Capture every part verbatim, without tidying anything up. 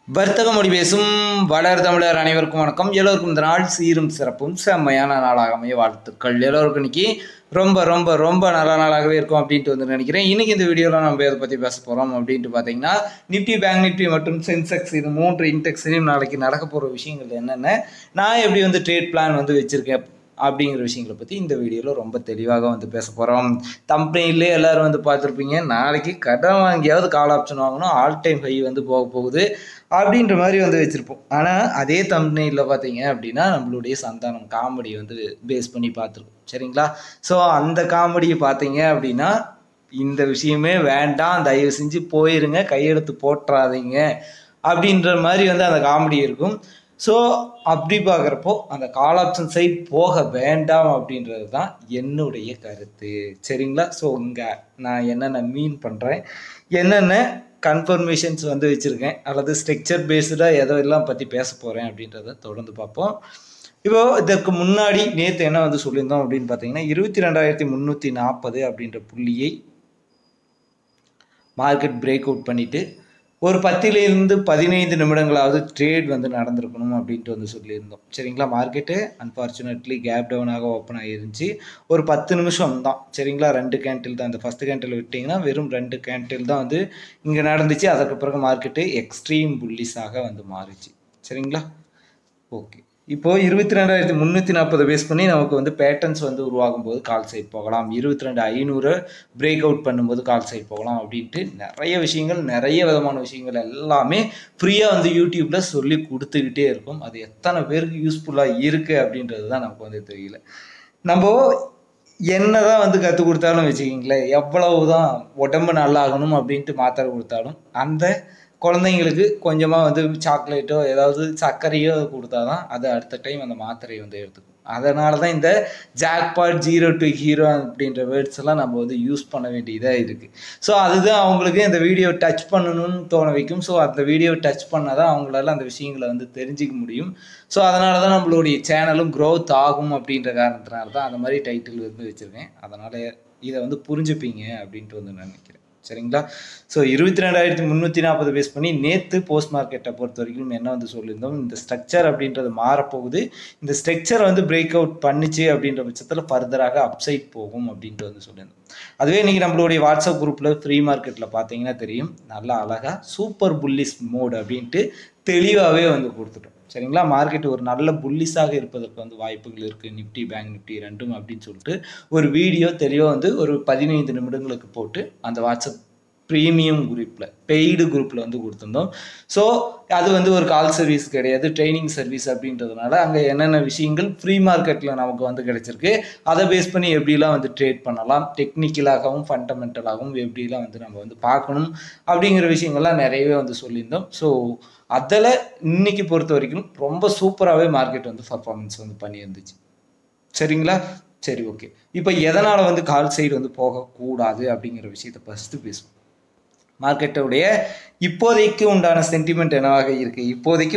வர்த்தக மொழி பேசும் வளர் தமிழர் அனைவருக்கும் வணக்கம். எல்லோருக்கும் இந்த நாள் சீரும் சிறப்பும் செம்மையான நாளாக அமைய வாழ்த்துக்கள். எல்லோருக்கும் இன்னைக்கு ரொம்ப ரொம்ப ரொம்ப நல்ல நாளாகவே இருக்கும் அப்படின்ட்டு வந்து நினைக்கிறேன். இன்னைக்கு இந்த வீடியோவில் நம்ம எதை பற்றி பேச போகிறோம் அப்படின்ட்டு பார்த்தீங்கன்னா, நிப்டி, பேங்க் நிப்டி மற்றும் சென்செக்ஸ் இது மூன்று இன்டெக்ஸ்லையும் நாளைக்கு நடக்க போகிற விஷயங்கள் என்னென்ன, நான் எப்படி வந்து ட்ரேட் பிளான் வந்து வச்சுருக்கேன் அப்படிங்கிற விஷயங்களை பற்றி இந்த வீடியோவில் ரொம்ப தெளிவாக வந்து பேச போகிறோம். தம்பெனிலே எல்லோரும் வந்து பார்த்துருப்பீங்க, நாளைக்கு கடன் வாங்கியாவது கால் ஆப்ஷன் வாங்கணும், ஆல் டைம் ஹை வந்து போக போகுது அப்படின்ற மாதிரி வந்து வச்சுருப்போம். ஆனால் அதே தம்பெனியில் பார்த்தீங்க அப்படின்னா நம்மளுடைய சந்தானம் காமெடி வந்து பேஸ் பண்ணி பார்த்துருக்கோம். சரிங்களா? ஸோ அந்த காமெடியை பார்த்தீங்க அப்படின்னா இந்த விஷயமே வேண்டாம், தயவு செஞ்சு போயிருங்க, கையெழுத்து போட்டுறாதீங்க அப்படின்ற மாதிரி வந்து அந்த காமெடி இருக்கும். ஸோ அப்படி பார்க்குறப்போ அந்த கால் ஆப்ஷன் சைட் போக வேண்டாம் அப்படின்றது தான் என்னுடைய கருத்து. சரிங்களா? ஸோ இங்கே நான் என்னென்ன மீன் பண்ணுறேன், என்னென்ன கன்ஃபர்மேஷன்ஸ் வந்து வச்சுருக்கேன், அல்லது ஸ்ட்ரக்சர் பேஸ்டாக எதோ எல்லாம் பற்றி பேச போகிறேன் அப்படின்றத தொடர்ந்து பார்ப்போம். இப்போது இதற்கு முன்னாடி நேற்று என்ன வந்து சொல்லியிருந்தோம் அப்படின்னு பார்த்தீங்கன்னா, இருபத்தி ரெண்டாயிரத்தி முந்நூற்றி நாற்பது அப்படின்ற புள்ளியை மார்க்கெட் பிரேக் அவுட் பண்ணிவிட்டு ஒரு பத்திலிருந்து பதினைந்து நிமிடங்களாவது ட்ரேட் வந்து நடந்திருக்கணும் அப்படின்ட்டு வந்து சொல்லியிருந்தோம். சரிங்களா? மார்க்கெட்டு அன்ஃபார்ச்சுனேட்லி கேப் டவுனாக ஓப்பன் ஆகிருந்துச்சு. ஒரு பத்து நிமிஷம் தான். சரிங்களா? ரெண்டு கேண்டில் தான். இந்த ஃபஸ்ட்டு கேண்டில் விட்டிங்கன்னா வெறும் ரெண்டு கேண்டில் தான் வந்து இங்கே நடந்துச்சு. அதற்கு பிறகு மார்க்கெட்டு எக்ஸ்ட்ரீம் புல்லிஸாக வந்து மாறிச்சு. சரிங்களா? ஓகே. இப்போது இருபத்தி ரெண்டாயிரத்தி முந்நூற்றி நாற்பது பேஸ் பண்ணி நமக்கு வந்து பேட்டர்ன்ஸ் வந்து உருவாகும் போது கால் சைட் போகலாம், இருபத்தி ரெண்டு ஐநூறு பிரேக் அவுட் பண்ணும்போது கால் சைட் போகலாம் அப்படின்ட்டு நிறைய விஷயங்கள், நிறைய விதமான விஷயங்கள் எல்லாமே ஃப்ரீயாக வந்து யூடியூப்பில் சொல்லி கொடுத்துக்கிட்டே இருக்கும். அது எத்தனை பேருக்கு யூஸ்ஃபுல்லாக இருக்குது அப்படின்றது தான் நமக்கு வந்து தெரியல. நம்ம என்ன தான் வந்து கற்றுக் கொடுத்தாலும் வச்சுக்கிங்களேன், எவ்வளவு தான் உடம்பு நல்லாகணும் அப்படின்ட்டு மாத்திரை கொடுத்தாலும் அந்த குழந்தைங்களுக்கு கொஞ்சமாக வந்து சாக்லேட்டோ ஏதாவது சர்க்கரையோ கொடுத்தா தான் அது அடுத்த டைம் அந்த மாத்திரையை வந்து எடுத்துக்கும். அதனால தான் இந்த ஜாக்பாட், ஜீரோ டு ஹீரோ அப்படின்ற வேர்ட்ஸ் எல்லாம் நம்ம வந்து யூஸ் பண்ண வேண்டியதாக இருக்குது. ஸோ அதுதான் அவங்களுக்கு இந்த வீடியோ டச் பண்ணணும்னு தோண வைக்கும். ஸோ அந்த வீடியோ டச் பண்ணால் தான் அவங்களால அந்த விஷயங்களை வந்து தெரிஞ்சிக்க முடியும். ஸோ அதனால தான் நம்மளுடைய சேனலும் க்ரோத் ஆகும் அப்படின்ற காரணத்தினால தான் அந்த மாதிரி டைட்டில் வந்து வச்சுருக்கேன். அதனால் இதை வந்து புரிஞ்சுப்பீங்க அப்படின்ட்டு வந்து நினைக்கிறேன். சரிங்களா? ஸோ இருபத்தி ரெண்டாயிரத்தி முந்நூற்றி நாற்பது பேஸ் பண்ணி நேற்று போஸ்ட் மார்க்கெட்டை பொறுத்த வரைக்கும் என்ன வந்து சொல்லியிருந்தோம், இந்த ஸ்ட்ரக்சர் அப்படின்றது மாறப்போகுது. இந்த ஸ்ட்ரக்சர் வந்து பிரேக் அவுட் பண்ணிச்சு அப்படின்ற பட்சத்தில் ஃபர்தராக அப்சைட் போகும் அப்படின்ட்டு வந்து சொல்லியிருந்தோம். அதுவே இன்றைக்கி நம்மளுடைய வாட்ஸ்அப் குரூப்பில் ஃப்ரீ மார்க்கெட்டில் பார்த்தீங்கன்னா தெரியும், நல்லா அழகாக சூப்பர் புல்லிஸ் மோட் அப்படின்ட்டு தெளிவாகவே வந்து கொடுத்துட்டோம். சரிங்களா? மார்க்கெட் ஒரு நல்ல புல்லிஸாக இருப்பதற்கு வந்து வாய்ப்புகள் இருக்குது, நிப்டி பேங்க் நிப்டி ரெண்டும் அப்படின்னு சொல்லிட்டு ஒரு வீடியோ தெளிவாக வந்து ஒரு பதினைந்து நிமிடங்களுக்கு போட்டு அந்த வாட்ஸ்அப் ப்ரீமியம் குரூப்பில் பெய்டு குரூப்பில் வந்து கொடுத்துருந்தோம். ஸோ அது வந்து ஒரு கால் சர்வீஸ் கிடையாது, ட்ரைனிங் சர்வீஸ் அப்படின்றதுனால அங்கே என்னென்ன விஷயங்கள் ஃப்ரீ மார்க்கெட்டில் நமக்கு வந்து கிடைச்சிருக்கு, அதை பேஸ் பண்ணி எப்படிலாம் வந்து ட்ரேட் பண்ணலாம், டெக்னிக்கலாகவும் ஃபண்டமெண்டலாகவும் எப்படிலாம் வந்து நம்ம வந்து பார்க்கணும் அப்படிங்கிற விஷயங்கள்லாம் நிறையவே வந்து சொல்லியிருந்தோம். ஸோ அதில் இன்னைக்கு பொறுத்த வரைக்கும் ரொம்ப சூப்பராகவே மார்க்கெட் வந்து பர்ஃபார்மன்ஸ் வந்து பண்ணியிருந்துச்சு. சரிங்களா? சரி, ஓகே. இப்போ எதனால் வந்து கால் சைடு வந்து போகக்கூடாது அப்படிங்கிற விஷயத்தை ஃபஸ்ட்டு பேசுவோம். மார்க்கெட்டோடைய இப்போதைக்கு உண்டான சென்டிமெண்ட் என்னவாக இருக்குது, இப்போதைக்கு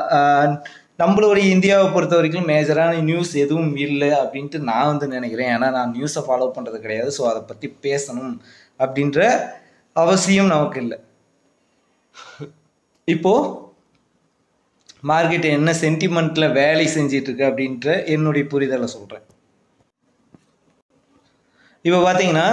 நம்மளுடைய இந்தியாவை பொறுத்த வரைக்கும் மேஜரான நியூஸ் எதுவும் இல்லை அப்படின்ட்டு நான் வந்து நினைக்கிறேன். ஏன்னா நான் நியூஸை ஃபாலோ பண்ணுறது கிடையாது. ஸோ அதை பற்றி பேசணும் அப்படின்ற அவசியம் நமக்கு இல்லை. இப்போது மார்க்கெட் என்ன சென்டிமெண்ட்டில் வேலை செஞ்சிட்ருக்கு அப்படின்ற என்னுடைய புரிதலை சொல்கிறேன். இப்போ பார்த்தீங்கன்னா,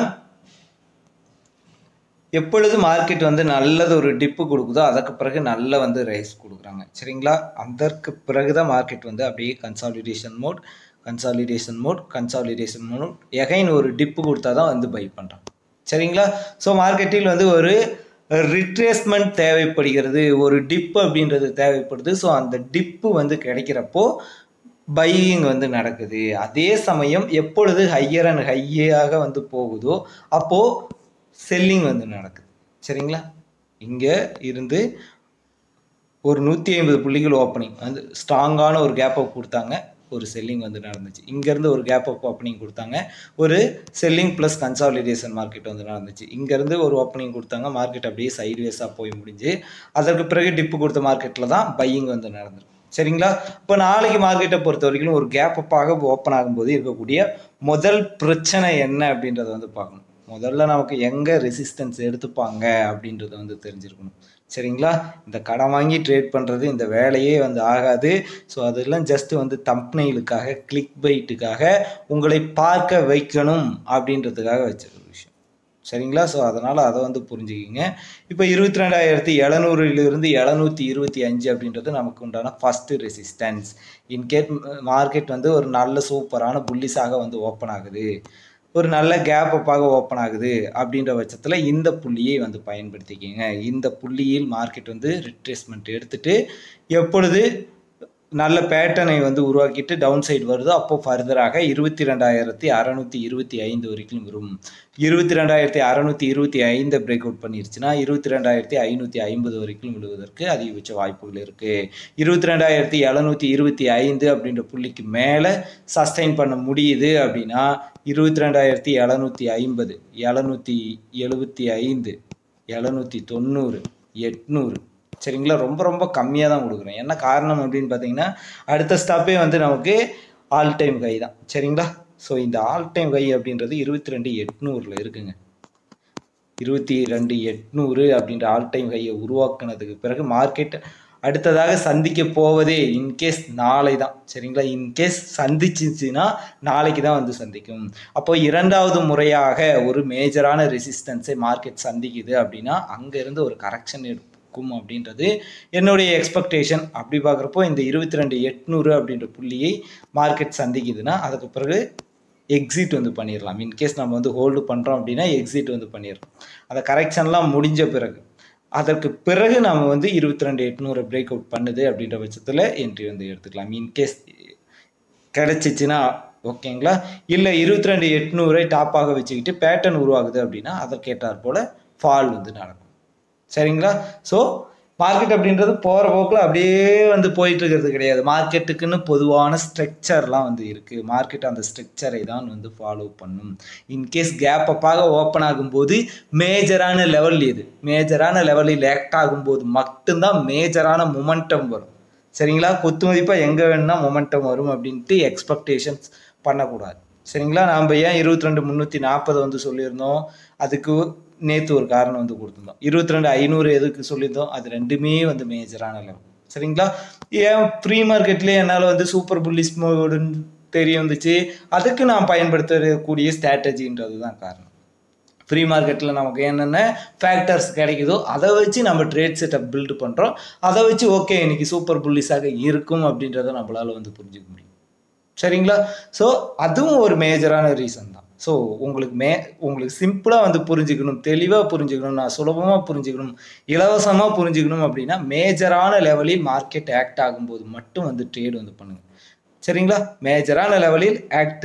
எப்பொழுது மார்க்கெட் வந்து நல்லது ஒரு டிப்பு கொடுக்குதோ அதற்கு பிறகு நல்ல வந்து ரைஸ் கொடுக்குறாங்க. சரிங்களா? அதற்கு பிறகு தான் மார்க்கெட் வந்து அப்படியே consolidation mode consolidation mode consolidation mode again ஒரு டிப்பு கொடுத்தா தான் வந்து பை பண்ணுறாங்க. சரிங்களா? ஸோ மார்க்கெட்டில் வந்து ஒரு ரிட்ரேஸ்மெண்ட் தேவைப்படுகிறது, ஒரு டிப்பு அப்படின்றது தேவைப்படுது. ஸோ அந்த டிப்பு வந்து கிடைக்கிறப்போ பையிங் வந்து நடக்குது. அதே சமயம் எப்பொழுது ஹையர் அண்ட் ஹையாக வந்து போகுதோ அப்போது செல்லிங் வந்து நடக்குது. சரிங்களா? இங்கே இருந்து ஒரு நூற்றி ஐம்பது புள்ளிகள் ஓப்பனிங் வந்து ஸ்ட்ராங்கான ஒரு கேப் அப் கொடுத்தாங்க, ஒரு செல்லிங் வந்து நடந்துச்சு. இங்கேருந்து ஒரு கேப் அப் ஓப்பனிங் கொடுத்தாங்க, ஒரு செல்லிங் ப்ளஸ் கன்சாலிடேஷன் மார்க்கெட் வந்து நடந்துச்சு. இங்கேருந்து ஒரு ஓப்பனிங் கொடுத்தாங்க, மார்க்கெட் அப்படியே சைட்வேஸாக போய் முடிஞ்சு அதற்கு பிறகு டிப்பு கொடுத்த மார்க்கெட்டில் தான் பையிங் வந்து நடந்திருக்கு. சரிங்களா? இப்போ நாளைக்கு மார்க்கெட்டை பொறுத்த வரைக்கும் ஒரு கேப் அப்பாக ஓப்பன் ஆகும்போது இருக்கக்கூடிய முதல் பிரச்சனை என்ன அப்படின்றத வந்து பார்க்கணும். முதல்ல நமக்கு எங்கே ரெசிஸ்டன்ஸ் எடுத்துப்பாங்க அப்படின்றத வந்து தெரிஞ்சிருக்கணும். சரிங்களா? இந்த கடன் வாங்கி ட்ரேட் பண்ணுறது இந்த வேலையே வந்து ஆகாது. ஸோ அதெல்லாம் ஜஸ்ட் வந்து தம்ப்நெயிலுக்காக, கிளிக் பைட்டுக்காக உங்களை பார்க்க வைக்கணும் அப்படின்றதுக்காக வச்சிருக்க விஷயம். சரிங்களா? ஸோ அதனால் அதை வந்து புரிஞ்சுக்கிங்க. இப்போ இருபத்தி ரெண்டாயிரத்தி எழுநூறிலிருந்து எழுநூற்றி இருபத்தி அஞ்சு அப்படின்றது நமக்கு உண்டான ஃபஸ்ட்டு ரெசிஸ்டன்ஸ். இன்கேட் மார்க்கெட் வந்து ஒரு நல்ல சூப்பரான புல்லிஸாக வந்து ஓப்பன் ஆகுது, ஒரு நல்ல கேப் அப்பாக ஓப்பன் ஆகுது அப்படின்ற பட்சத்தில் இந்த புள்ளியை வந்து பயன்படுத்திக்கிங்க. இந்த புள்ளியில் மார்க்கெட் வந்து ரிட்ரேஸ்மெண்ட் எடுத்துகிட்டு எப்பொழுது நல்ல பேட்டர்னை வந்து உருவாக்கிட்டு டவுன் சைடு வருதோ அப்போ ஃபர்தராக இருபத்தி ரெண்டாயிரத்தி அறநூற்றி இருபத்தி ஐந்து வரைக்கும் வரும். இருபத்தி ரெண்டாயிரத்தி அறநூற்றி இருபத்தி ஐந்து பிரேக் அவுட் பண்ணிருச்சுன்னா இருபத்தி ரெண்டாயிரத்தி ஐநூற்றி ஐம்பது வரைக்கும் விழுவதற்கு அதிகபட்ச வாய்ப்புகள் இருக்குது. இருபத்தி ரெண்டாயிரத்தி எழுநூற்றி இருபத்தி ஐந்து அப்படின்ற புள்ளிக்கு மேலே சஸ்டைன் பண்ண முடியுது அப்படின்னா இருபத்தி ரெண்டாயிரத்தி எழுநூற்றி ஐம்பது, எழுநூற்றி எழுபத்தி ஐந்து, எழுநூற்றி தொண்ணூறு, எட்நூறு, சரிங்களா? ரொம்ப ரொம்ப கம்மியாக தான் கொடுக்குறேன். என்ன காரணம் அப்படின்னு பார்த்தீங்கன்னா அடுத்த ஸ்டாப்பே வந்து நமக்கு ஆல் டைம் ஹை தான். சரிங்களா? ஸோ இந்த ஆல் டைம் ஹை அப்படின்றது இருபத்தி ரெண்டு எட்நூறில் இருக்குங்க. இருபத்தி ரெண்டு எட்நூறு அப்படின்ற ஆல் டைம் ஹையை உருவாக்குனதுக்கு பிறகு மார்க்கெட் அடுத்ததாக சந்திக்க போவதே இன்கேஸ் நாளை தான். சரிங்களா? இன்கேஸ் சந்திச்சிச்சுன்னா நாளைக்கு தான் வந்து சந்திக்கும். அப்போ இரண்டாவது முறையாக ஒரு மேஜரான ரெசிஸ்டன்ஸை மார்க்கெட் சந்திக்குது அப்படின்னா அங்கேருந்து ஒரு கரெக்ஷன் எடுக்கும் அப்படின்றது என்னுடைய எக்ஸ்பெக்டேஷன். அப்படி பார்க்குறப்போ இந்த இருபத்தி ரெண்டு எட்நூறு அப்படின்ற புள்ளியை மார்க்கெட் சந்திக்குதுன்னா அதுக்கு பிறகு எக்ஸிட் வந்து பண்ணிடலாம். இன்கேஸ் நம்ம வந்து ஹோல்டு பண்ணுறோம் அப்படின்னா எக்ஸிட் வந்து பண்ணிடலாம். அந்த கரெக்ஷன்லாம் முடிஞ்ச பிறகு அதற்கு பிறகு நம்ம வந்து இருபத்தி ரெண்டு எட்நூறு பிரேக் அவுட் பண்ணுது அப்படின்ற பட்சத்தில் என்ட்ரி வந்து எடுத்துக்கலாம். இன்கேஸ் கிடச்சிச்சின்னா ஓகேங்களா? இல்லை இருபத்தி ரெண்டு எட்நூறை டாப்பாக வச்சுக்கிட்டு பேட்டர்ன் உருவாகுது அப்படின்னா அதற்கேற்றார் போல் ஃபால் வந்து நடக்கும். சரிங்களா? ஸோ மார்க்கெட் அப்படின்றது போகிற போக்கில் அப்படியே வந்து போயிட்டு இருக்கிறது கிடையாது. மார்க்கெட்டுக்குன்னு பொதுவான ஸ்ட்ரக்சர்லாம் வந்து இருக்குது. மார்க்கெட் அந்த ஸ்ட்ரக்சரை தான் வந்து ஃபாலோ பண்ணும். இன்கேஸ் கேப் அப்பாக ஓப்பன் ஆகும்போது மேஜரான லெவல் எது, மேஜரான லெவலில் ஆக்ட் ஆகும்போது மட்டும்தான் மேஜரான மொமெண்டம் வரும். சரிங்களா? கொத்து மதிப்பாக எங்கே வேணும்னா மொமெண்டம் வரும் அப்படின்ட்டு எக்ஸ்பெக்டேஷன்ஸ் பண்ணக்கூடாது. சரிங்களா? நாம் ஏன் இருபத்தி ரெண்டு முந்நூற்றி நாற்பது வந்து சொல்லியிருந்தோம், அதுக்கு நேற்று ஒரு காரணம் வந்து கொடுத்துருந்தோம். இருபத்தி ரெண்டு ஐநூறு எதுக்கு சொல்லியிருந்தோம், அது ரெண்டுமே வந்து மேஜரான லெவல். சரிங்களா? ஏன் ப்ரீ மார்க்கெட்லேயே என்னால் வந்து சூப்பர் புல்லிஷ் மோடுன்னு தெரிய வந்துச்சு, அதுக்கு நான் பயன்படுத்தக்கூடிய ஸ்ட்ராட்டஜின்றது தான் காரணம். ப்ரீ மார்க்கெட்டில் நமக்கு என்னென்ன ஃபேக்டர்ஸ் கிடைக்குதோ அதை வச்சு நம்ம ட்ரேட் செட்டப் பில்டு பண்ணுறோம். அதை வச்சு ஓகே இன்னைக்கு சூப்பர் புல்லிஷாக இருக்கும் அப்படின்றத நம்மளால் வந்து புரிஞ்சுக்க முடியும். சரிங்களா? ஸோ அதுவும் ஒரு மேஜரான ரீசன் தான். ஸோ உங்களுக்கு மே உங்களுக்கு சிம்பிளாக வந்து புரிஞ்சுக்கணும், தெளிவாக புரிஞ்சுக்கணும், நான் சுலபமாக புரிஞ்சுக்கணும், இலவசமாக புரிஞ்சுக்கணும் அப்படின்னா மேஜரான லெவலில் மார்க்கெட் ஆக்ட் ஆகும்போது மட்டும் வந்து ட்ரேட் வந்து பண்ணுங்கள். சரிங்களா? மேஜரான லெவலில் ஆக்ட்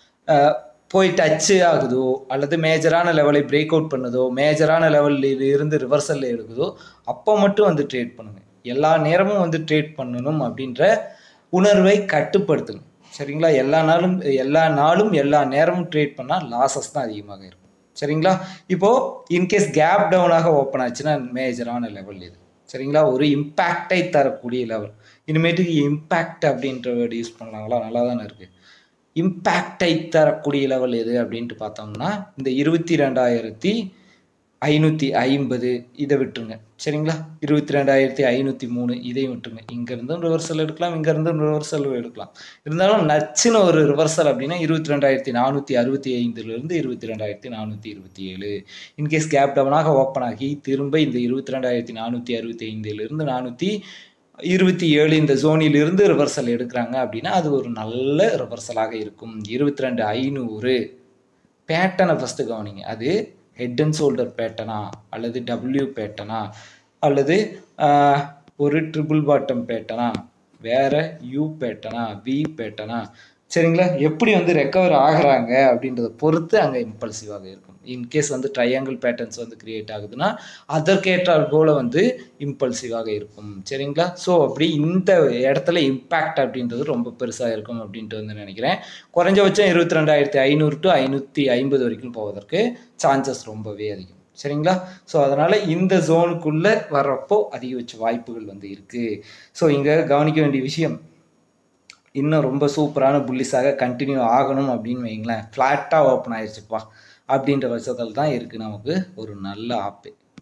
போய் டச்சு ஆகுதோ அல்லது மேஜரான லெவலை பிரேக் அவுட் பண்ணுதோ, மேஜரான லெவலில் இருந்து ரிவர்சலில் எடுக்குதோ அப்போ மட்டும் வந்து ட்ரேட் பண்ணுங்கள். எல்லா நேரமும் வந்து ட்ரேட் பண்ணணும் அப்படின்ற உணர்வை கட்டுப்படுத்துங்க. சரிங்களா? எல்லா நாளும் எல்லா நாளும் எல்லா நேரமும் ட்ரேட் பண்ணால் லாஸஸ் தான் அதிகமாக இருக்கும். சரிங்களா? இப்போது இன்கேஸ் கேப் டவுனாக ஓப்பன் ஆச்சுன்னா மேஜரான லெவல் இது. சரிங்களா? ஒரு இம்பேக்டை தரக்கூடிய லெவல். இனிமேட்டுக்கு இம்பேக்ட் அப்படின்ற வேர்டு யூஸ் பண்ணலாங்களா? நல்லா தானே இருக்குது. இம்பேக்டை தரக்கூடிய லெவல் எது அப்படின்ட்டு பார்த்தோம்னா இந்த இருபத்தி ரெண்டாயிரத்தி ஐநூற்றி ஐம்பது இதை விட்டுருங்க. சரிங்களா? இருபத்தி ரெண்டாயிரத்தி ஐநூற்றி மூணு இதையும் விட்டுருங்க. இங்கேருந்தும் ரிவர்சல் எடுக்கலாம், இங்கேருந்தும் ரிவர்சல் எடுக்கலாம். இருந்தாலும் நச்சுன்னு ஒரு ரிவர்சல் அப்படின்னா இருபத்தி ரெண்டாயிரத்தி நானூற்றி அறுபத்தி ஐந்துலேருந்து இருபத்தி ரெண்டாயிரத்தி நானூற்றி இருபத்தி ஏழு இன்கேஸ் கேப் டவுனாக ஓப்பன் ஆகி திரும்ப இந்த இருபத்தி ரெண்டாயிரத்தி நானூற்றி அறுபத்தி ஐந்துலேருந்து நானூற்றி இருபத்தி ஏழு இந்த ஜோனிலிருந்து ரிவர்சல் எடுக்கிறாங்க அப்படின்னா அது ஒரு நல்ல ரிவர்சலாக இருக்கும். இருபத்தி ரெண்டு ஐநூறு பேட்டர்னை ஃபஸ்ட்டு கவனிங்க. அது ஹெட் அண்ட் ஷோல்டர் பேட்டர்னா அல்லது டபிள்யூ பேட்டர்னா அல்லது ஒரு ட்ரிபிள் பாட்டம் பேட்டர்னா வேறு யூ பேட்டர்னா வி பேட்டர்னா, சரிங்களா? எப்படி வந்து ரெக்கவர் ஆகிறாங்க அப்படின்றத பொறுத்து அங்கே இம்பல்சிவாக இருக்கும். இன்கேஸ் வந்து ட்ரையாங்கிள் பேட்டர்ன்ஸ் வந்து கிரியேட் ஆகுதுன்னா அதற்கேற்றால் போல் வந்து இம்பல்சிவாக இருக்கும். சரிங்களா? ஸோ அப்படி இந்த இடத்துல இம்பேக்ட் அப்படின்றது ரொம்ப பெருசாக இருக்கும் அப்படின்ட்டு வந்து நினைக்கிறேன். குறைஞ்சபட்சம் இருபத்தி ரெண்டாயிரத்தி ஐநூறு டு ஐநூற்றி ஐம்பது வரைக்கும் போவதற்கு சான்சஸ் ரொம்பவே அதிகம். சரிங்களா? ஸோ அதனால் இந்த ஜோனுக்குள்ளே வர்றப்போ அதிகபட்ச வாய்ப்புகள் வந்து இருக்குது. ஸோ இங்கே கவனிக்க வேண்டிய விஷயம், இன்னும் ரொம்ப சூப்பரான புல்லிஸாக கண்டினியூ ஆகணும் அப்படின்னு வைங்களேன், ஃப்ளாட்டாக ஓப்பன் ஆயிடுச்சுப்பா அப்படின்ற பட்சத்தில் தான் இருக்குது நமக்கு ஒரு நல்ல ஆப்பு.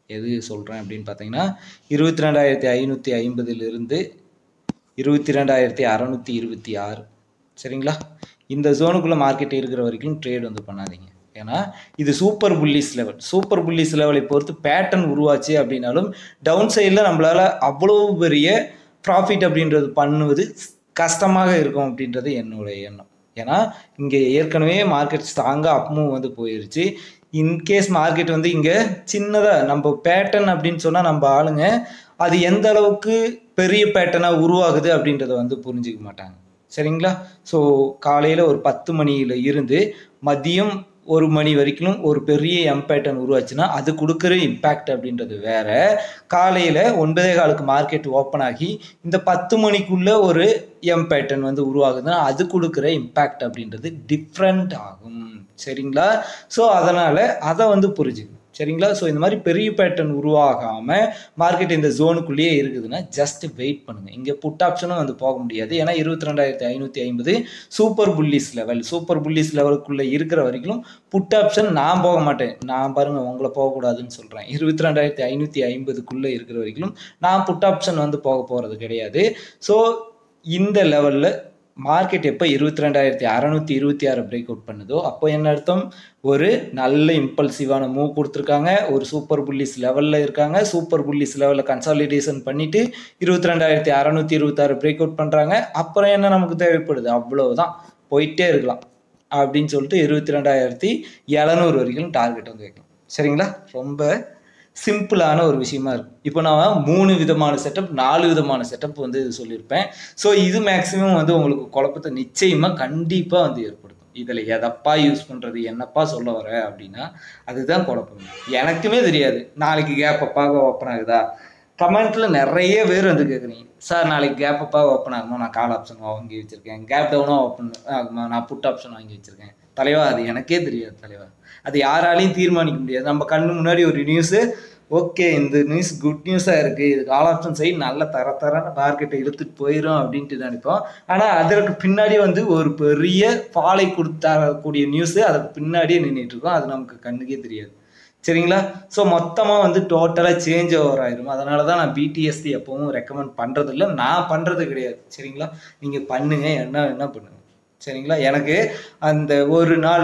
எது சொல்கிறேன் அப்படின்னு பார்த்தீங்கன்னா இருபத்தி ரெண்டாயிரத்தி ஐநூற்றி ஐம்பதுலேருந்து இருபத்தி ரெண்டாயிரத்தி அறநூற்றி இருபத்தி ஆறு சரிங்களா. இந்த ஜோனுக்குள்ளே மார்க்கெட் இருக்கிற வரைக்கும் ட்ரேட் வந்து பண்ணாதீங்க. ஏன்னா இது super bullish level. Super bullish லெவலை பொறுத்து பேட்டர்ன் உருவாச்சு அப்படின்னாலும் டவுன் சைடில் நம்மளால் அவ்வளோ பெரிய ப்ராஃபிட் அப்படின்றது பண்ணுவது கஷ்டமாக இருக்கும் அப்படின்றது என்னுடைய எண்ணம். ஏன்னா இங்கே ஏற்கனவே மார்க்கெட் ஸ்ட்ராங்காக அப் மூவ் வந்து போயிடுச்சு. இன்கேஸ் மார்க்கெட் வந்து இங்கே சின்னதாக நம்ம பேட்டர்ன் அப்படின்னு சொன்னால் நம்ம ஆளுங்க அது எந்த அளவுக்கு பெரிய பேட்டர்னாக உருவாகுது அப்படின்றத வந்து புரிஞ்சிக்க மாட்டாங்க சரிங்களா. ஸோ காலையில் ஒரு பத்து மணியில் இருந்து மதியம் ஒரு மணி வரைக்கும் ஒரு பெரிய எம் பேட்டர்ன் உருவாச்சுன்னா அது கொடுக்குற இம்பேக்ட் அப்படின்றது வேற. காலையில் ஒன்பதே காலுக்கு மார்க்கெட் ஓப்பன் ஆகி இந்த பத்து மணிக்குள்ளே ஒரு எம் பேட்டர்ன் வந்து உருவாகுதுன்னா அது கொடுக்குற இம்பேக்ட் அப்படின்றது டிஃப்ரெண்ட் ஆகும் சரிங்களா. ஸோ அதனால் அதை வந்து புரிஞ்சுக்கணும் சரிங்களா. ஸோ இந்த மாதிரி பெரிய பேட்டர்ன் உருவாகாமல் மார்க்கெட் இந்த ஜோனுக்குள்ளேயே இருக்குதுன்னா ஜஸ்ட் வெயிட் பண்ணுங்கள். இங்கே புட் ஆப்ஷனும் வந்து போக முடியாது. ஏன்னா இருபத்தி ரெண்டாயிரத்தி ஐநூற்றி ஐம்பது super bullish level. Super bullish லெவலுக்குள்ளே இருக்கிற வரைக்கும் புட் ஆப்ஷன் நான் போக மாட்டேன். நான் பாருங்கள் உங்களை போகக்கூடாதுன்னு சொல்கிறேன். இருபத்தி ரெண்டாயிரத்தி ஐநூற்றி ஐம்பதுக்குள்ளே இருக்கிற வரைக்கும் நான் புட் ஆப்ஷன் வந்து போக போகிறது கிடையாது. ஸோ இந்த லெவலில் மார்க்கெட் எப்போ இருபத்தி ரெண்டாயிரத்தி அறநூற்றி இருபத்தி ஆறு பிரேக் அவுட் பண்ணுதோ அப்போ என்ன அர்த்தம், ஒரு நல்ல இம்பல்சிவான மூவ் கொடுத்துருக்காங்க, ஒரு சூப்பர் புல்லிஸ் லெவலில் இருக்காங்க. சூப்பர் புல்லிஸ் லெவலில் கன்சாலிடேஷன் பண்ணிவிட்டு இருபத்தி ரெண்டாயிரத்தி அறநூற்றி இருபத்தாறு பிரேக் அவுட் பண்ணுறாங்க. அப்புறம் என்ன நமக்கு தேவைப்படுது, அவ்வளோதான் போயிட்டே இருக்கலாம் அப்படின்னு சொல்லிட்டு இருபத்தி ரெண்டாயிரத்தி எழுநூறு வரைக்கும் டார்கெட் வந்து வைக்கலாம் சரிங்களா. ரொம்ப சிம்பிளான ஒரு விஷயமா இருக்கும். இப்போ நான் மூணு விதமான செட்டப் நாலு விதமான செட்டப் வந்து சொல்லியிருப்பேன். ஸோ இது மேக்ஸிமம் வந்து உங்களுக்கு குழப்பத்தை நிச்சயமாக கண்டிப்பாக வந்து ஏற்படுத்தும். இதில் எதப்பா யூஸ் பண்ணுறது என்னப்பா சொல்ல வர அப்படின்னா அதுதான் குழப்பம். எனக்குமே தெரியாது நாளைக்கு கேப் அப்பாக ஓப்பன் ஆகுதா. கமெண்ட்டில் நிறைய பேர் வந்து கேட்குறீங்க, சார் நாளைக்கு கேப் அப்பாக ஓப்பன் ஆகுமா, நான் கால் ஆப்ஷன் வாங்கி வச்சுருக்கேன், கேப் டவுனாக ஓப்பன் ஆகுமா, நான் புட் ஆப்ஷன் வாங்கி வச்சுருக்கேன். தலைவா அது எனக்கே தெரியாது தலைவா, அது யாராலையும் தீர்மானிக்க முடியாது. நம்ம கண்ணு முன்னாடி ஒரு நியூஸு, ஓகே இந்த நியூஸ் குட் நியூஸாக இருக்குது, இது கால் ஆப்ஷன் சைடு நல்ல தர தரன்னு மார்க்கெட்டை இழுத்துட்டு போயிடும் அப்படின்ட்டு நினைப்போம். ஆனால் அதற்கு பின்னாடி வந்து ஒரு பெரிய ஃபாலை கொடுத்தரக்கூடிய நியூஸு அதற்கு பின்னாடியே நின்றுட்டுருக்கோம். அது நமக்கு கண்ணுக்கே தெரியாது சரிங்களா. ஸோ மொத்தமாக வந்து டோட்டலாக சேஞ்ச் ஓவர் ஆயிரும். அதனால தான் நான் பிடிஎஸ்டி எப்பவும் ரெக்கமெண்ட் பண்ணுறதில்ல, நான் பண்ணுறது கிடையாது சரிங்களா. நீங்கள் பண்ணுங்க, என்ன என்ன பண்ணுங்க சரிங்களா. எனக்கு அந்த ஒரு நாள்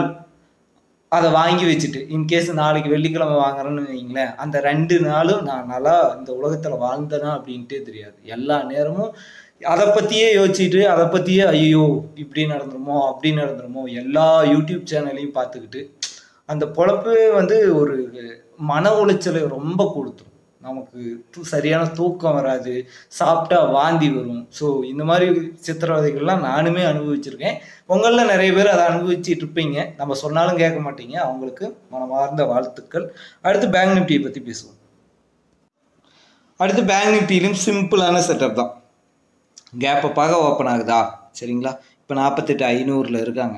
அதை வாங்கி வச்சுட்டு இன்கேஸ் நாளைக்கு வெள்ளிக்கிழமை வாங்குறேன்னு வைங்களேன், அந்த ரெண்டு நாளும் நான் நல்லா இந்த உலகத்தில் வாழ்ந்தேனா அப்படின்ட்டே தெரியாது. எல்லா நேரமும் அதை பற்றியே யோசிச்சுட்டு அதை பற்றியே ஐயோ இப்படி நடந்துருமோ அப்படி நடந்துருமோ எல்லா யூடியூப் சேனலையும் பார்த்துக்கிட்டு அந்த பொழப்பு வந்து ஒரு மன உளைச்சலை ரொம்ப கொடுத்துரும். நமக்கு சரியான தூக்கம் வராது, சாப்பிட்டா வாந்தி வரும். ஸோ இந்த மாதிரி சித்திரவதைகள்லாம் நானுமே அனுபவிச்சிருக்கேன். உங்களில் நிறைய பேர் அதை அனுபவிச்சுட்டு இருப்பீங்க, நம்ம சொன்னாலும் கேட்க மாட்டீங்க. அவங்களுக்கு மனமார்ந்த வாழ்த்துக்கள். அடுத்து பேங்க் நிஃப்டியை பற்றி பேசுவோம். அடுத்து பேங்க் நிஃப்டியிலும் சிம்பிளான செட்டப் தான். கேப் அப்பாக ஓப்பன் ஆகுதா சரிங்களா. இப்போ நாற்பத்தெட்டு ஐநூறில் இருக்காங்க,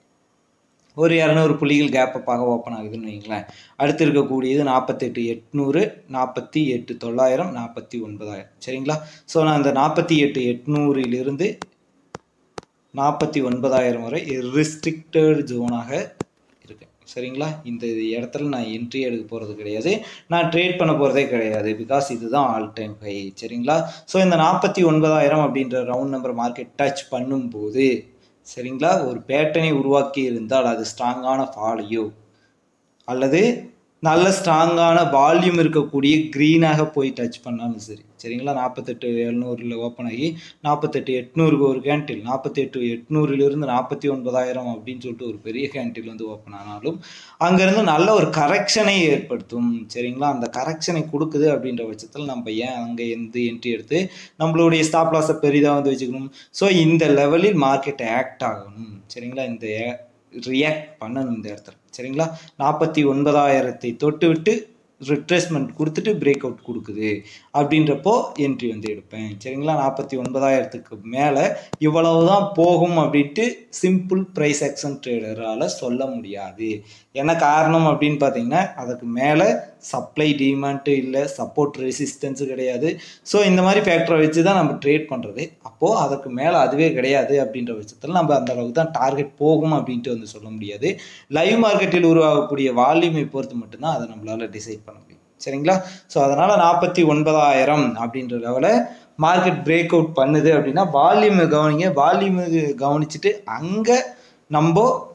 ஒரு இரநூறு புள்ளிகள் கேப் அப்பாக ஓப்பன் ஆகுதுன்னு வைங்களேன். அடுத்து இருக்கக்கூடியது நாற்பத்தெட்டு எட்நூறு, நாற்பத்தி எட்டு தொள்ளாயிரம், நாற்பத்தி ஒன்பதாயிரம் சரிங்களா. ஸோ நான் அந்த நாற்பத்தி எட்டு எட்நூறிலிருந்து நாற்பத்தி ஒன்பதாயிரம் வரை ரெஸ்ட்ரிக்டட் ஜோனாக இருக்கேன் சரிங்களா. இந்த இடத்துல நான் என்ட்ரி எடுக்க போகிறது கிடையாது, நான் ட்ரேட் பண்ண போகிறதே கிடையாது. பிகாஸ் இதுதான் ஆல் டைம் ஹை சரிங்களா. ஸோ இந்த நாற்பத்தி ஒன்பதாயிரம் அப்படின்ற ரவுண்ட் நம்பர் மார்க்கெட் டச் பண்ணும்போது சரிங்களா, ஒரு பேட்டர்னை உருவாக்கி இருந்தால் அது ஸ்ட்ராங்கான ஃபாலையோ அல்லது நல்ல ஸ்ட்ராங்கான வால்யூம் இருக்கக்கூடிய க்ரீனாக போய் டச் பண்ணாலும் சரி சரிங்களா. நாற்பத்தெட்டு எழுநூறில் ஓப்பன் ஆகி நாற்பத்தெட்டு எட்நூறுக்கு ஒரு கேண்டில், நாற்பத்தெட்டு எட்நூறிலிருந்து நாற்பத்தி ஒன்பதாயிரம் அப்படின்னு சொல்லிட்டு ஒரு பெரிய கேண்டில் வந்து ஓப்பன் ஆனாலும் அங்கேருந்து நல்ல ஒரு கரெக்ஷனை ஏற்படுத்தும் சரிங்களா. அந்த கரெக்ஷனை கொடுக்குது அப்படின்ற பட்சத்தில் நம்ம ஏன் அங்கே எந்த என்ட்ரி எடுத்து நம்மளுடைய ஸ்டாப் லாஸை பெரிதாக வந்து வச்சுக்கணும். ஸோ இந்த லெவலில் மார்க்கெட் ஆக்ட் ஆகணும் சரிங்களா, இந்த ரியாக்ட் பண்ணணும் இந்த இடத்துல சரிங்களா. நாற்பத்தி ஒன்பதாயிரத்தை தொட்டு விட்டு ரிட்ரேஸ்மெண்ட் கொடுத்துட்டு பிரேக் அவுட் கொடுக்குது அப்படின்றப்போ என்ட்ரி வந்து எடுப்பேன் சரிங்களா. நாற்பத்தி ஒன்பதாயிரத்துக்கு மேலே இவ்வளவுதான் போகும் அப்படின்ட்டு சிம்பிள் ப்ரைஸ் ஆக்ஷன் ட்ரேடரால் சொல்ல முடியாது. என்ன காரணம் அப்படின்னு பார்த்தீங்கன்னா அதுக்கு மேலே சப்ளை டிமாண்ட்டு இல்லை, சப்போர்ட் ரெசிஸ்டன்ஸு கிடையாது. ஸோ இந்த மாதிரி ஃபேக்டரை வச்சு தான் நம்ம ட்ரேட் பண்ணுறது. அப்போது அதுக்கு மேலே அதுவே கிடையாது அப்படின்ற பட்சத்தில் நம்ம அந்த அளவுக்கு தான் டார்கெட் போகும் அப்படின்ட்டு வந்து சொல்ல முடியாது. லைவ் மார்க்கெட்டில் உருவாகக்கூடிய வால்யூமை பொறுத்து மட்டும்தான் அதை நம்மளால் டிசைட் பண்ண முடியும் சரிங்களா. ஸோ அதனால் நாற்பத்தி ஒன்பதாயிரம் அப்படின்ற லெவலை மார்க்கெட் பிரேக் அவுட் பண்ணுது அப்படின்னா வால்யூம் கவனிங்க. வால்யூம் கவனிச்சுட்டு அங்கே நம்ம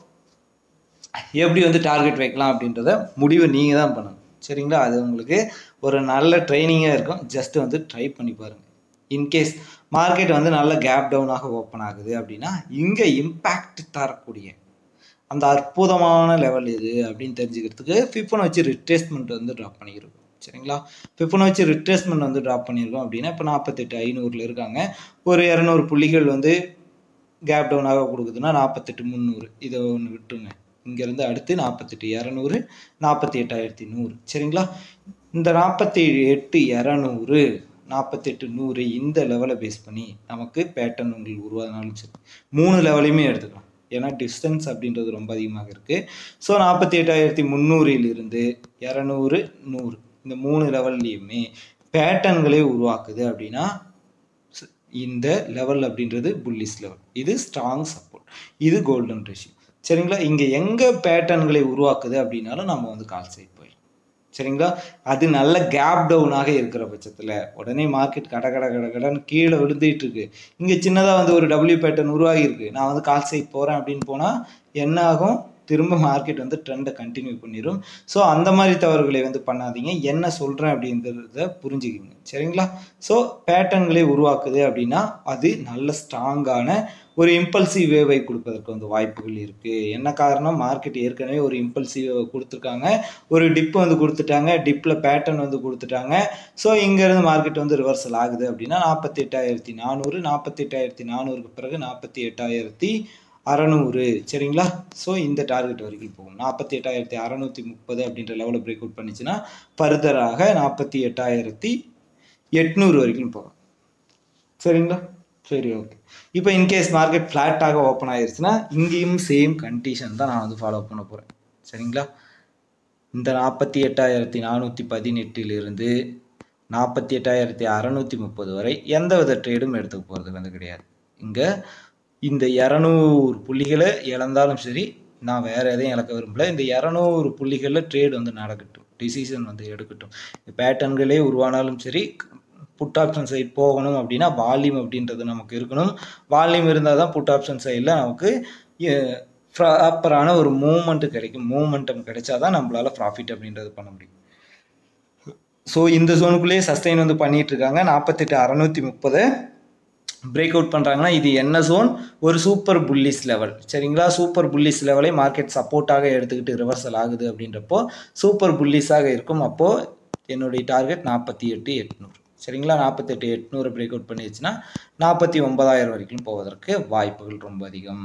எப்படி வந்து டார்கெட் வைக்கலாம் அப்படின்றத முடிவை நீங்கள் தான் பண்ணணும், சரிங்களா. அது உங்களுக்கு ஒரு நல்ல ட்ரைனிங்காக இருக்கும். ஜஸ்ட் வந்து ட்ரை பண்ணி பாருங்கள். இன்கேஸ் மார்க்கெட் வந்து நல்ல கேப் டவுனாக ஓப்பன் ஆகுது அப்படின்னா இங்கே இம்பேக்ட் தரக்கூடிய அந்த அற்புதமான லெவல் எது அப்படின்னு தெரிஞ்சுக்கிறதுக்கு ஃபிபோனச்சி ரிட்ரேஸ்மெண்ட் வந்து ட்ராப் பண்ணியிருக்கோம், சரிங்களா. ஃபிபோனச்சி ரிட்ரேஸ்மெண்ட் வந்து ட்ராப் பண்ணியிருக்கோம் அப்படின்னா இப்போ நாற்பத்தெட்டு ஐநூறில் இருக்காங்க. ஒரு இரநூறு புள்ளிகள் வந்து கேப் டவுனாக கொடுக்குதுன்னா நாற்பத்தெட்டு முந்நூறு இதை ஒன்று விட்டுருங்க. இங்கேருந்து அடுத்து நாற்பத்தெட்டு இரநூறு நாற்பத்தி எட்டாயிரத்தி நூறு சரிங்களா. இந்த நாற்பத்தி எட்டு இரநூறு நாற்பத்தெட்டு நூறு இந்த லெவலை பேஸ் பண்ணி நமக்கு பேட்டர்ன் உங்களுக்கு உருவானாலும் சரி மூணு லெவலையுமே எடுத்துக்கலாம். ஏன்னா டிஸ்டன்ஸ் அப்படின்றது ரொம்ப அதிகமாக இருக்குது. ஸோ நாற்பத்தி எட்டாயிரத்தி முந்நூறிலிருந்து இரநூறு நூறு இந்த மூணு லெவல்லையுமே பேட்டர்ன்களே உருவாக்குது அப்படின்னா இந்த லெவல் அப்படின்றது புல்லிஷ் லெவல், இது ஸ்ட்ராங் சப்போர்ட், இது கோல்டன் ரேஷியோ, சரிங்களா. இங்கே எங்கே பேட்டர்ன்களை உருவாக்குது அப்படின்னாலும் நம்ம வந்து கால் சைட் போயிடும், சரிங்களா. அது நல்ல கேப் டவுனாக இருக்கிற பட்சத்தில் உடனே மார்க்கெட் கட கட கட கடன்னு கீழே விழுந்துட்டு இருக்கு. இங்கே சின்னதாக வந்து ஒரு டபிள்யூ பேட்டர்ன் உருவாகி இருக்கு, நான் வந்து கால் சைட் போகிறேன் அப்படின்னு போனால் என்ன ஆகும், திரும்ப மார்க்கெட் வந்து ட்ரெண்டை கண்டினியூ பண்ணிடும். ஸோ அந்த மாதிரி தவறுகளை வந்து பண்ணாதீங்க. என்ன சொல்கிறேன் அப்படிங்கிறத புரிஞ்சுக்கிங்க, சரிங்களா. ஸோ பேட்டர்ன்களை உருவாக்குது அப்படின்னா அது நல்ல ஸ்ட்ராங்கான ஒரு இம்பல்சிவ் வேவை கொடுப்பதற்கு வந்து வாய்ப்புகள் இருக்குது. என்ன காரணம், மார்க்கெட் ஏற்கனவே ஒரு இம்பல்சிவ் வேவை கொடுத்துருக்காங்க, ஒரு டிப் வந்து கொடுத்துட்டாங்க, டிப்பில் பேட்டர்ன் வந்து கொடுத்துட்டாங்க. ஸோ இங்கேருந்து மார்க்கெட் வந்து ரிவர்சல் ஆகுது அப்படின்னா நாற்பத்தி எட்டாயிரத்தி நானூறு நாற்பத்தி எட்டாயிரத்தி நானூறுக்கு பிறகு நாற்பத்தி எட்டாயிரத்தி அறநூறு சரிங்களா. ஸோ இந்த டார்கெட் வரைக்கும் போகும். நாற்பத்தி எட்டாயிரத்தி அறநூற்றி முப்பது அப்படின்ற லெவலில் பிரேக் அவுட் பண்ணிச்சுன்னா ஃபர்தராக நாற்பத்தி எட்டாயிரத்தி எட்நூறு வரைக்கும் போகும், சரிங்களா. சரி, ஓகே. இப்போ இன்கேஸ் மார்க்கெட் ஃப்ளாட்டாக ஓப்பன் ஆயிடுச்சுன்னா இங்கேயும் சேம் கண்டிஷன் தான் நான் வந்து ஃபாலோ பண்ண போகிறேன், சரிங்களா. இந்த நாற்பத்தி எட்டாயிரத்தி நானூற்றி பதினெட்டிலிருந்து நாற்பத்தி எட்டாயிரத்தி அறநூற்றி முப்பது வரை எந்த வித ட்ரேடும் எடுத்துக்க போகிறது வந்து கிடையாது. இங்கே இந்த இரநூறு புள்ளிகளை இழந்தாலும் சரி, நான் வேறு எதையும் இழக்க விரும்பல. இந்த இரநூறு புள்ளிகளில் ட்ரேட் வந்து நடக்கட்டும், டிசிஷன் வந்து எடுக்கட்டும். பேட்டர்ன்களே உருவானாலும் சரி, புட் ஆப்ஷன் சைட் போகணும் அப்படின்னா வால்யூம் அப்படின்றது நமக்கு இருக்கணும். வால்யூம் இருந்தால் தான் புட் ஆப்ஷன் சைடில் நமக்கு ப்ராப்பரான ஒரு மூவ்மெண்ட்டு கிடைக்கும். மூவ்மெண்டம் கிடைச்சா தான் நம்மளால் ப்ராஃபிட் அப்படின்றது பண்ண முடியும். ஸோ இந்த ஜோனுக்குள்ளேயே சஸ்டெயின் வந்து பண்ணிட்டு இருக்காங்க. நாற்பத்தெட்டு அறநூற்றி முப்பது பிரேக் அவுட் பண்ணுறாங்கன்னா இது என்ன ஜோன், ஒரு சூப்பர் புல்லிஷ் லெவல், சரிங்களா. சூப்பர் புல்லிஷ் லெவலை மார்க்கெட் சப்போர்ட்டாக எடுத்துக்கிட்டு ரிவர்சல் ஆகுது அப்படின்றப்போ சூப்பர் புல்லிஷாக இருக்கும். அப்போது என்னுடைய டார்கெட் நாற்பத்தி எட்டு எட்நூறு சரிங்களா. நாற்பத்தெட்டு எட்நூறு பிரேக் அவுட் பண்ணிடுச்சுன்னா நாற்பத்தி ஒன்பதாயிரம் வரைக்கும் போவதற்கு வாய்ப்புகள் ரொம்ப அதிகம்.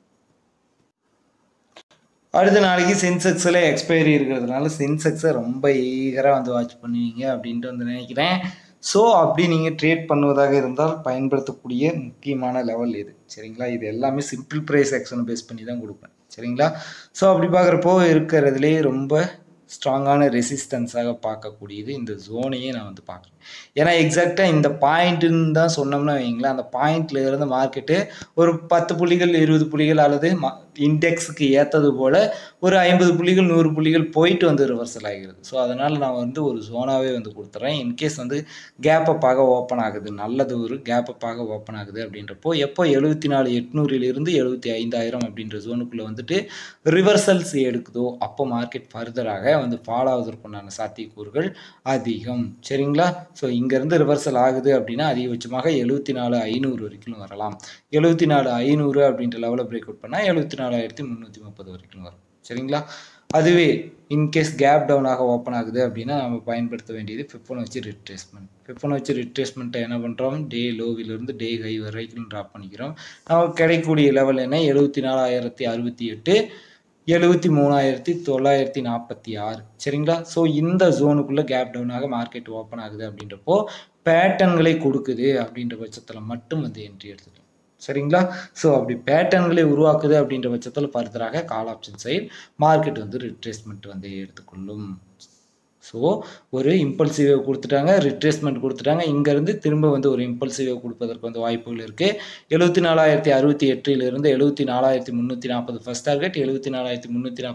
அடுத்த நாளைக்கு சென்செக்ஸில் எக்ஸ்பைரி இருக்கிறதுனால சென்செக்ஸை ரொம்ப ஈகராக வந்து வாட்ச் பண்ணுவீங்க அப்படின்ட்டு வந்து நினைக்கிறேன். ஸோ அப்படி நீங்கள் ட்ரேட் பண்ணுவதாக இருந்தால் பயன்படுத்தக்கூடிய முக்கியமான லெவல் இது, சரிங்களா. இது எல்லாமே சிம்பிள் ப்ரைஸ் ஆக்ஷனை பேஸ் பண்ணி தான் கொடுப்பேன், சரிங்களா. ஸோ அப்படி பார்க்குறப்போ இருக்கிறதுலே ரொம்ப ஸ்ட்ராங்கான ரெசிஸ்டன்ஸாக பார்க்கக்கூடியது இந்த ஜோனையே நான் வந்து பார்க்குறேன். ஏன்னா எக்ஸாக்டாக இந்த பாயிண்ட்டுன்னு தான் சொன்னோம்னா வைங்களேன், அந்த பாயிண்ட்ல இருந்து மார்க்கெட்டு ஒரு பத்து புள்ளிகள் இருபது புள்ளிகள் அல்லது இண்டெக்ஸுக்கு ஏற்றது போல் ஒரு ஐம்பது புள்ளிகள் நூறு புள்ளிகள் போயிட்டு வந்து ரிவர்சல் ஆகிறது. ஸோ அதனால் நான் வந்து ஒரு ஜோனாகவே வந்து கொடுத்துட்றேன். இன்கேஸ் வந்து கேப் அப்பாக ஓப்பன் ஆகுது, நல்லது ஒரு கேப் அப்பாக ஓப்பன் ஆகுது அப்படின்றப்போ எப்போ எழுபத்தி நாலு எட்நூறிலிருந்து எழுபத்தி ஐந்தாயிரம் அப்படின்ற ஜோனுக்குள்ளே வந்துட்டு ரிவர்சல்ஸ் எடுக்குதோ அப்போ மார்க்கெட் ஃபர்தராக வந்து ஃபாலோ ஆவதற்குண்டான சாத்தியக்கூறுகள் அதிகம், சரிங்களா. ஸோ இங்கேருந்து ரிவர்சல் ஆகுது அப்படின்னா அதிகபட்சமாக எழுபத்தி நாலு ஐநூறு வரைக்கும் வரலாம். எழுபத்தி நாலு ஐநூறு அப்படின்ற லெவலில் பிரேக் அவுட் பண்ணால் எழுபத்தி நாலாயிரத்தி முந்நூற்றி முப்பது வரைக்கும் வரும், சரிங்களா. அதுவே இன்கேஸ் கேப் டவுனாக ஓப்பன் ஆகுது அப்படின்னா நம்ம பயன்படுத்த வேண்டியது ஃபிபோனச்சி ரிட்ரேஸ்மெண்ட். ஃபிபோனச்சி ரிட்ரேஸ்மெண்ட்டை என்ன பண்ணுறோம், டே லோவிலிருந்து டே ஹை வரைக்கும் ட்ராப் பண்ணிக்கிறோம். நமக்கு கிடைக்கக்கூடிய லெவல் என்ன, எழுபத்தி நாலாயிரத்தி அறுபத்தி எட்டு எழுபத்தி மூணாயிரத்தி தொள்ளாயிரத்தி நாற்பத்தி ஆறு சரிங்களா. ஸோ இந்த ஜோனுக்குள்ளே கேப் டவுனாக மார்க்கெட் ஓப்பன் ஆகுது அப்படின்றப்போ பேட்டர்ன்களை கொடுக்குது அப்படின்ற பட்சத்தில் மட்டும் வந்து என்ட்ரி எடுத்துக்கலாம், சரிங்களா. ஸோ அப்படி பேட்டர்ன்களை உருவாக்குது அப்படின்ற பட்சத்தில் ஃபர்தராக கால் ஆப்ஷன் சைடு மார்க்கெட் வந்து ரிட்ரேஸ்மெண்ட் வந்து எடுத்துக்கொள்ளும். ஸோ ஒரு இம்பல்சிவை கொடுத்துட்டாங்க, ரிட்ரேஸ்மெண்ட் கொடுத்துட்டாங்க, இங்கேருந்து திரும்ப வந்து ஒரு இம்பல்சிவை கொடுப்பதற்கு வந்து வாய்ப்புகள் இருக்குது. எழுபத்தி நாலாயிரத்தி அறுபத்தி எட்டிலிருந்து எழுபத்தி நாலாயிரத்தி முந்நூற்றி நாற்பது ஃபஸ்ட் டார்கெட், எழுபத்தி நாலாயிரத்தி முந்நூற்றி நாற்பது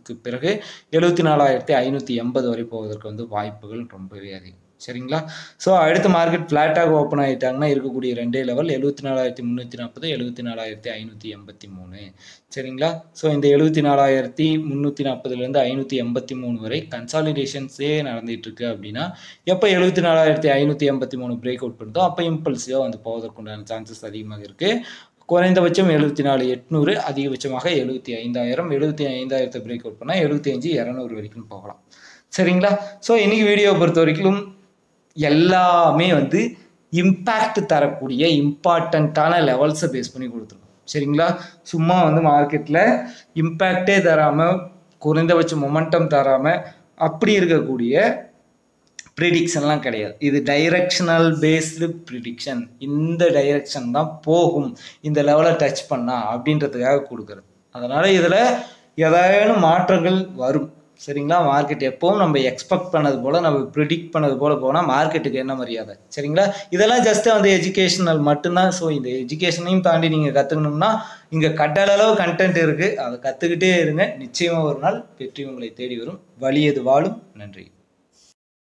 நிமிடத்துக்கு பிறகு எழுபத்தி நாலாயிரத்தி ஐநூற்றி எண்பது வரை போவதற்கு வந்து வாய்ப்புகள் ரொம்பவே அதிகம். சரிங்களா? ஸோ அடுத்த மார்க்கெட் ஃப்ளாட்டாக ஓப்பன் ஆகிட்டாங்கன்னா இருக்கக்கூடிய ரெண்டே லெவல் எழுபத்தி நாலாயிரத்தி முந்நூற்றி நாற்பது எழுபத்தி நாலாயிரத்தி ஐநூற்றி எண்பத்தி மூணு. சரிங்களா? ஸோ இந்த எழுபத்தி நாலாயிரத்தி முந்நூற்றி நாற்பதுலேருந்து ஐநூற்றி எண்பத்தி மூணு வரை கன்சாலிடேஷன்ஸே நடந்துகிட்டு இருக்கு அப்படின்னா எப்போ எழுபத்தி நாலாயிரத்தி ஐநூற்றி எண்பத்தி மூணு பிரேக் அவுட் பண்ணுதோ அப்போ இம்பல்சிவாக வந்து போவதற்குண்டான சான்சஸ் அதிகமாக இருக்குது. குறைந்தபட்சம் எழுபத்தி நாலு எட்நூறு, அதிகபட்சமாக எழுபத்தி ஐந்தாயிரம். எழுபத்தி ஐந்தாயிரத்தை பிரேக் அவுட் பண்ணால் எழுபத்தி அஞ்சு இரநூறு வரைக்கும் போகலாம். சரிங்களா? ஸோ இன்றைக்கி வீடியோவை பொறுத்த வரைக்கும் எல்லாமே வந்து இம்பேக்ட் தரக்கூடிய இம்பார்ட்டண்ட்டான லெவல்ஸை பேஸ் பண்ணி கொடுத்துருக்கோம். சரிங்களா? சும்மா வந்து மார்க்கெட்டில் இம்பேக்டே தராமல் குறைந்தபட்ச மொமெண்டம் தராமல் அப்படி இருக்கக்கூடிய ப்ரிடிக்ஷன்லாம் கிடையாது. இது டைரெக்ஷனல் பேஸ்டு ப்ரிடிக்ஷன். இந்த டைரெக்ஷன் தான் போகும் இந்த லெவலை டச் பண்ணா அப்படின்றதுக்காக கொடுக்குறது. அதனால் இதில் ஏதாயினும் மாற்றங்கள் வரும். சரிங்களா? மார்க்கெட் எப்பவும் நம்ம எக்ஸ்பெக்ட் பண்ணது போல் நம்ம ப்ரிடிக்ட் பண்ணது போல் போனால் மார்க்கெட்டுக்கு என்ன மரியாதை? சரிங்களா? இதெல்லாம் ஜஸ்ட்டு வந்து எஜுகேஷனல் மட்டும்தான். ஸோ இந்த எஜுகேஷனையும் தாண்டி நீங்கள் கற்றுக்கணும்னா இங்கே கட்டளவு கண்டென்ட் இருக்குது. அதை கற்றுக்கிட்டே இருங்க. நிச்சயமாக ஒரு நாள் வெற்றி உங்களை தேடி வரும். வலியது வாழும். நன்றி.